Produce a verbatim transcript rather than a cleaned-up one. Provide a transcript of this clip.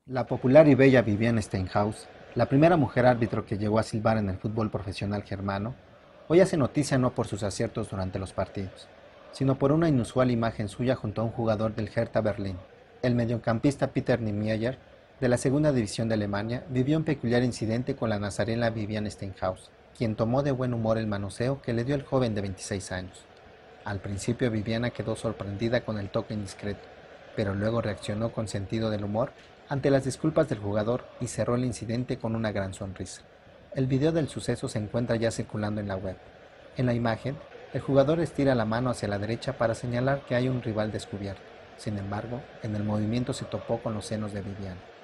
La popular y bella Viviane Steinhaus, la primera mujer árbitro que llegó a silbar en el fútbol profesional germano, hoy hace noticia no por sus aciertos durante los partidos, sino por una inusual imagen suya junto a un jugador del Hertha Berlín. El mediocampista Peter Niemeyer, de la segunda división de Alemania, vivió un peculiar incidente con la nazarena Viviane Steinhaus, quien tomó de buen humor el manoseo que le dio el joven de veintiséis años. Al principio Viviana quedó sorprendida con el toque indiscreto, pero luego reaccionó con sentido del humor ante las disculpas del jugador y cerró el incidente con una gran sonrisa. El video del suceso se encuentra ya circulando en la web. En la imagen, el jugador estira la mano hacia la derecha para señalar que hay un rival descubierto. Sin embargo, en el movimiento se topó con los senos de Viviana.